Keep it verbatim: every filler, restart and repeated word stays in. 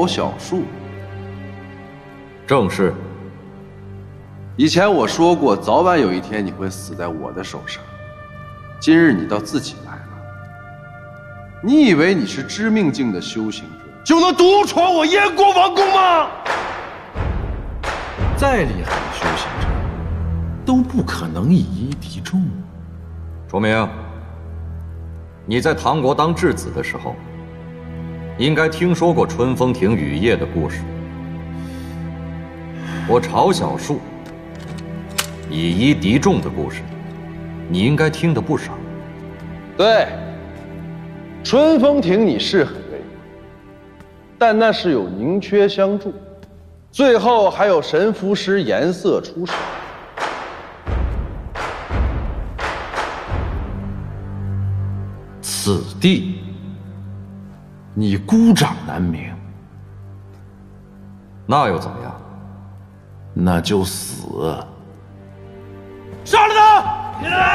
曹小树。 正是。 以前我说过，早晚有一天你会死在我的手上。今日你倒自己来了。你以为你是致命境的修行者，就能独闯我燕国王宫吗？ 再厉害的修行者，都不可能以一敌众。 楚明，你在唐国当质子的时候，应该听说过春风亭雨夜的故事。我曹小树以一敌众的故事，你应该听得不少。 对，春风亭你是很威猛，但那是有宁缺相助，最后还有神符师颜色出手。 此地，你孤掌难鸣。 那又怎么样？ 那就死。 杀了他！